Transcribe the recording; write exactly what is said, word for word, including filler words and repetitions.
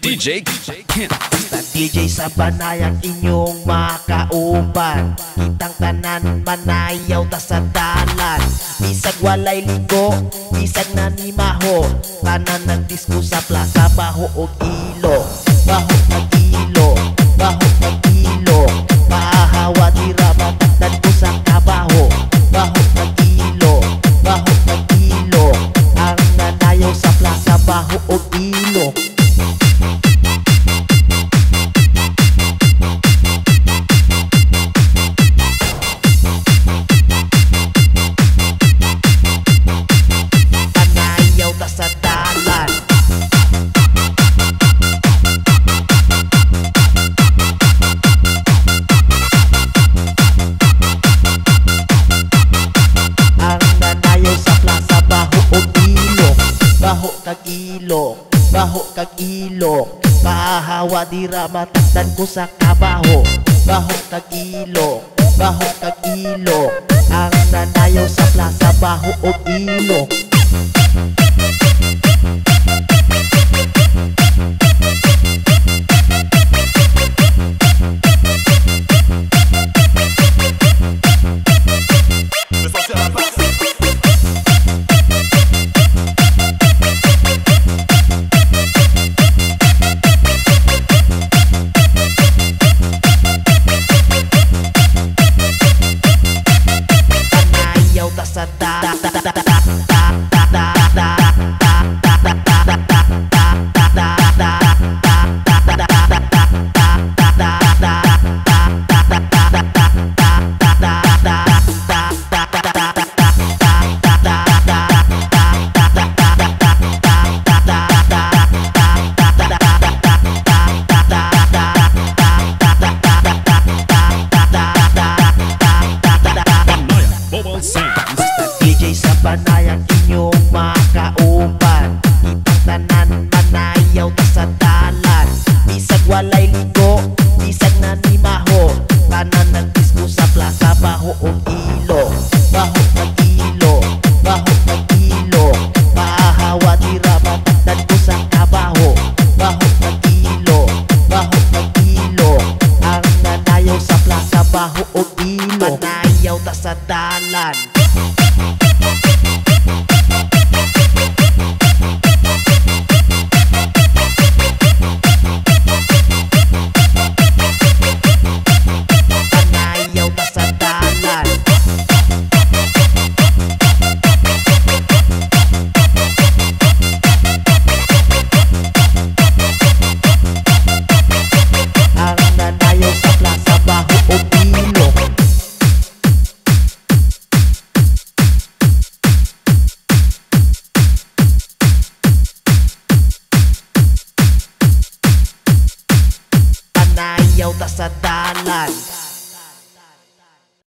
D J Kent. D J sa banayang inyong makauban, kitang tanan manayaw ta sa dalan. Bisag walay ligo, bisag nanimaho, tanan nagdisko sa plaza baho og ilo. Baho kag ilo, baho kag ilo, maahawa tira matakdan ko sa kabaho. Baho kag ilo, baho kag ilo, ang nanayaw sa plaza baho og ilo. Sa dalan ang nanayaw sa plaza baho og ilo. Baho kag ilo, baho kag ilo, maahawa dira matakdan ko sa kabaho. Baho kag ilo, baho kag ilo, ang nanayaw sa plaza baho og ilo. Sa da da da da da da da da sa banayang inyong makauban, kitang tanan manayaw ta sa dalan. Bisag walay ligo, bisag nanimaho, tanan nagdisko sa plaza baho og ilo. Baho kag ilo, baho kag ilo, maahawa dira matakdan ko sa kabaho. Baho kag ilo, baho kag ilo, ang nanayaw sa plaza baho og ilo. Manayaw ta sa dalan. Panayaw ta sa dalan.